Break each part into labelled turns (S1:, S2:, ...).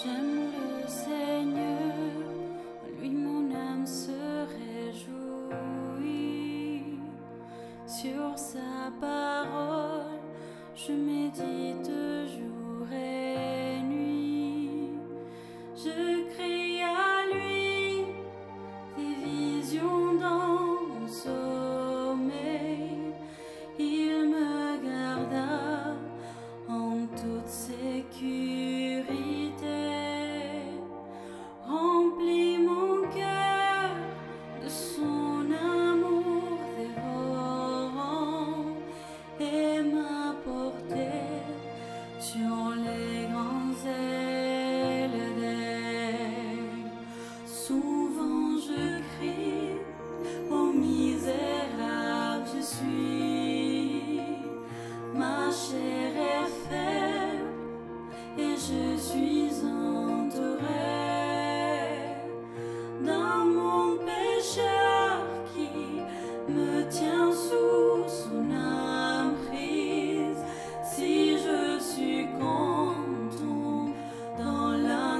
S1: J'aime le Seigneur, en lui mon âme se réjouit. Sur sa parole, je médite jour et nuit. Je crie à lui des visions dans mon sommeil. Il me garda en toute sécurité, remplit mon cœur de son amour dévorant et m'a porté sur les grands ailes d'aigle. Souvent je crie, ô misérable je suis, ma chair est faible et je suis entourée d'un monde pécheur qui me tient sous son emprise. Si je succombe dans la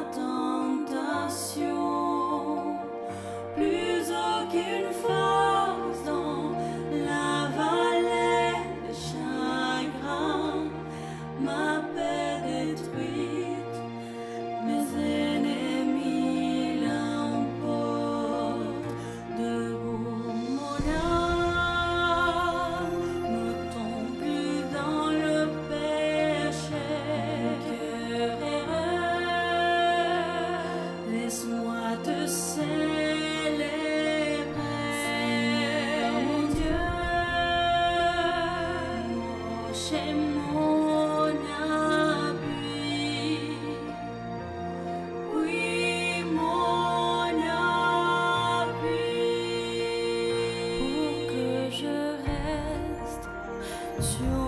S1: tentation, plus aucune force dans la vallée des chagrins, ma paix détruite, mes ennemis l'emportent. Debout mon âme ne tombe plus dans le péché. Cœur heureux, laisse-moi te célébrer, mon Dieu, mon rocher, mon appui. Oui, mon appui, pour que je reste sur